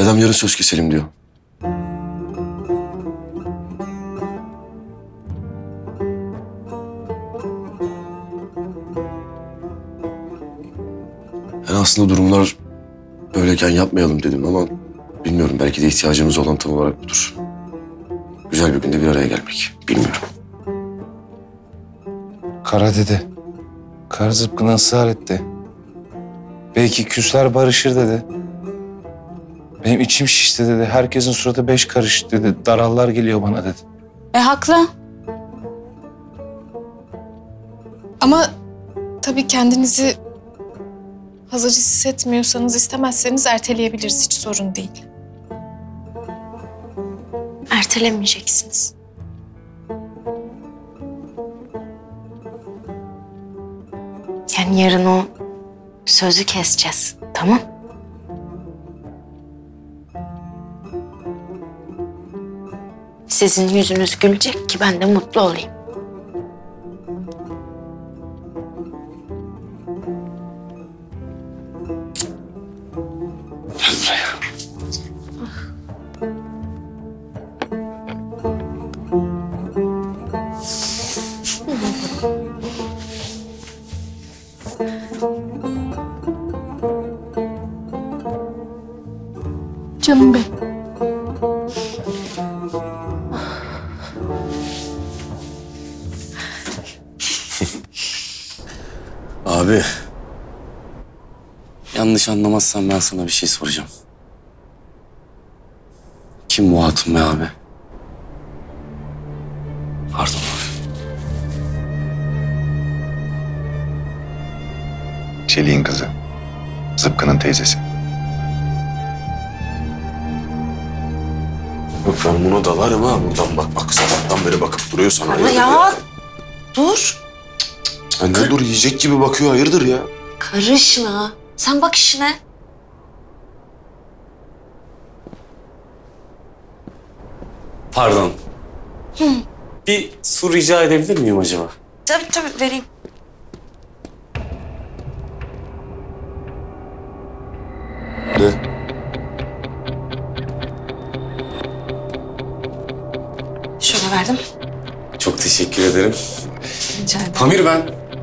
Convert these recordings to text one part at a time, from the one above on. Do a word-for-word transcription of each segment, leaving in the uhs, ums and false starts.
Adam yarın söz keselim diyor. Yani aslında durumlar böyleyken yapmayalım dedim ama bilmiyorum, belki de ihtiyacımız olan tam olarak budur. Güzel bir günde bir araya gelmek. Bilmiyorum. Kara dedi. Kara zıpkına ısrar etti. Belki küsler barışır dedi. Benim içim şişti dedi. Herkesin suratı beş karış dedi. Darallar geliyor bana dedi. E haklı. Ama tabii kendinizi hazır hissetmiyorsanız, istemezseniz erteleyebiliriz. Hiç sorun değil. Ertelemeyeceksiniz. Yani yarın o sözü keseceğiz, tamam? Sizin yüzünüz gülecek ki ben de mutlu olayım. Gel buraya. Canım benim. Abi, yanlış anlamazsan ben sana bir şey soracağım. Kim bu hatun be abi? Pardon abi. Çelik'in kızı. Zıpkı'nın teyzesi. Bak ben buna dalarım ha. Buradan bak bak. Sabahtan beri bakıp duruyor sana. Ama ya dur. Anne dur, yiyecek gibi bakıyor. Hayırdır ya? Karışma. Sen bak işine. Pardon. Hı. Bir su rica edebilir miyim acaba? Tabii tabii vereyim. Ne? Şöyle verdim. Çok teşekkür ederim. Rica ederim. Pamir ben.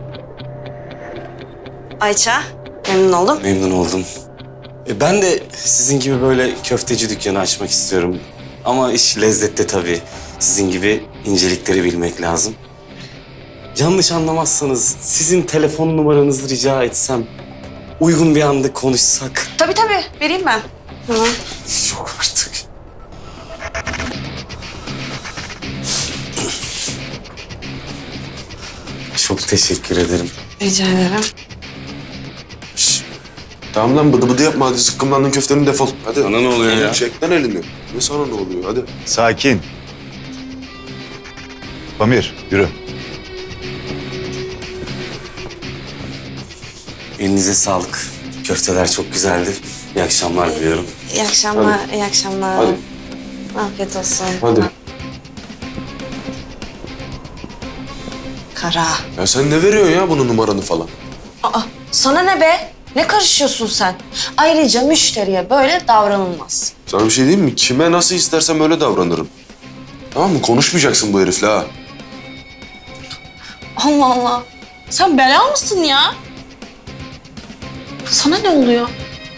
Ayça, memnun oldum. Memnun oldum. E, ben de sizin gibi böyle köfteci dükkanı açmak istiyorum. Ama iş lezzette tabii. Sizin gibi incelikleri bilmek lazım. Yanlış anlamazsanız sizin telefon numaranızı rica etsem, uygun bir anda konuşsak. Tabii tabii, vereyim ben. Tamam. Yok artık. Çok teşekkür ederim. Rica ederim. Şş. Tamam lan, bıdı bıdı yapma. Hadi zıkkımlandın köftenin, defol. Hadi. Sana ne oluyor ya? Çek lan elini. Ne sana ne oluyor? Hadi. Sakin. Pamir, yürü. Elinize sağlık. Köfteler çok güzeldi. İyi akşamlar diliyorum. İyi akşamlar, iyi akşamlar. Hadi. Afiyet olsun. Hadi. Kara. Ya sen ne veriyorsun ya bunun numaranı falan? Aa, sana ne be? Ne karışıyorsun sen? Ayrıca müşteriye böyle davranılmaz. Sana bir şey diyeyim mi? Kime nasıl istersem öyle davranırım. Tamam mı? Konuşmayacaksın bu herifle ha. Allah Allah. Sen bela mısın ya? Sana ne oluyor?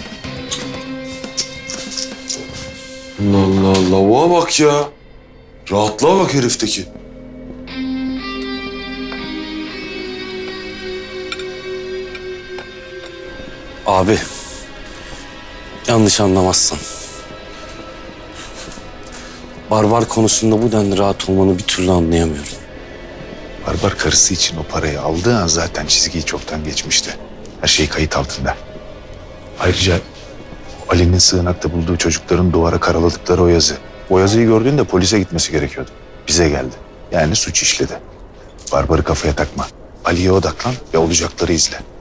Allah Allah, lavuğa bak ya. Rahatlığa bak herifteki. Abi, yanlış anlamazsan. Barbar konusunda bu denli rahat olmanı bir türlü anlayamıyorum. Barbar karısı için o parayı aldığı an zaten çizgiyi çoktan geçmişti. Her şey kayıt altında. Ayrıca Ali'nin sığınakta bulduğu çocukların duvara karaladıkları o yazı. O yazıyı gördüğünde polise gitmesi gerekiyordu. Bize geldi. Yani suç işledi. Barbarı kafaya takma. Ali'ye odaklan ve olacakları izle.